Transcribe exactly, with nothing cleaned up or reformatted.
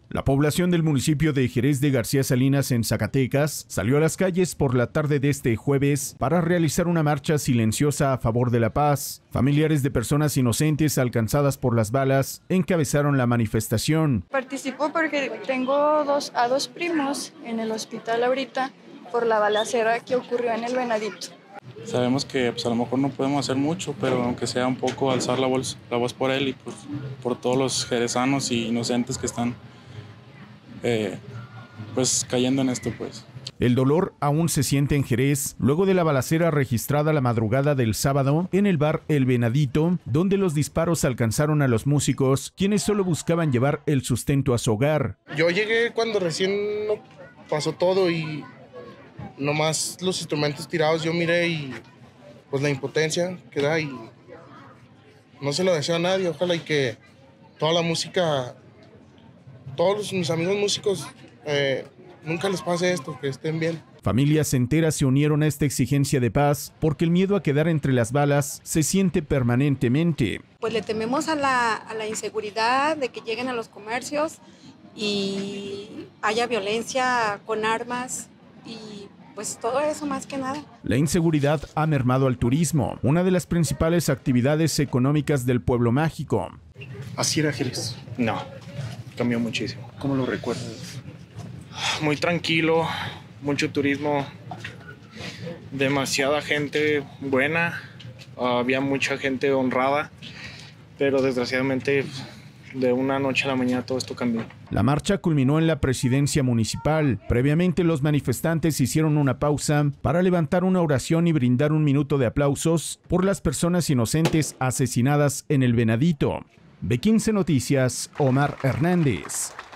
La población del municipio de Jerez de García Salinas en Zacatecas salió a las calles por la tarde de este jueves para realizar una marcha silenciosa a favor de la paz. Familiares de personas inocentes alcanzadas por las balas encabezaron la manifestación. Participo porque tengo dos, a dos primos en el hospital ahorita por la balacera que ocurrió en el Venadito. Sabemos que pues, a lo mejor no podemos hacer mucho, pero aunque sea un poco alzar la voz, la voz por él y pues, por todos los jerezanos y inocentes que están eh, pues, cayendo en esto. Pues. El dolor aún se siente en Jerez luego de la balacera registrada la madrugada del sábado en el bar El Venadito, donde los disparos alcanzaron a los músicos, quienes solo buscaban llevar el sustento a su hogar. Yo llegué cuando recién pasó todo y nomás los instrumentos tirados yo miré y pues la impotencia que da y no se lo deseo a nadie. Ojalá y que toda la música, todos los, mis amigos músicos eh, nunca les pase esto, que estén bien. Familias enteras se unieron a esta exigencia de paz porque el miedo a quedar entre las balas se siente permanentemente. Pues le tememos a la, a la inseguridad de que lleguen a los comercios y haya violencia con armas y pues todo eso más que nada. La inseguridad ha mermado al turismo, una de las principales actividades económicas del pueblo mágico. ¿Así era Jerez? No, cambió muchísimo. ¿Cómo lo recuerdas? Muy tranquilo, mucho turismo, demasiada gente buena, había mucha gente honrada, pero desgraciadamente de una noche a la mañana todo esto cambió. La marcha culminó en la presidencia municipal. Previamente los manifestantes hicieron una pausa para levantar una oración y brindar un minuto de aplausos por las personas inocentes asesinadas en el Venadito. B quince Noticias, Omar Hernández.